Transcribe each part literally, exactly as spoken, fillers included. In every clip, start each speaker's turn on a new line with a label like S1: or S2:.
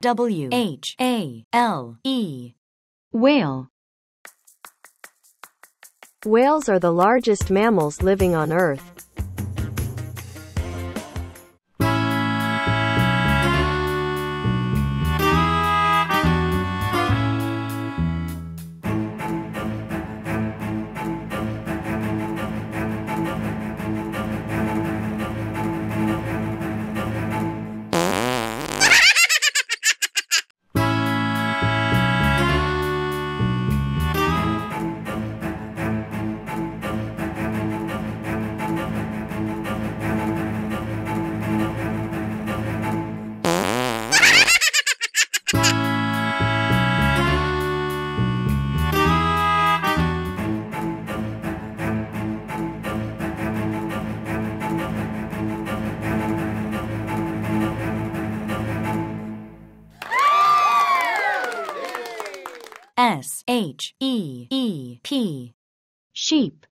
S1: W H A L E.
S2: Whale. Whales are the largest mammals living on Earth.
S1: S H E E P. Sheep.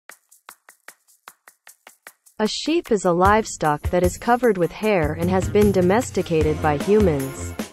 S2: A sheep is a livestock that is covered with hair and has been domesticated by humans.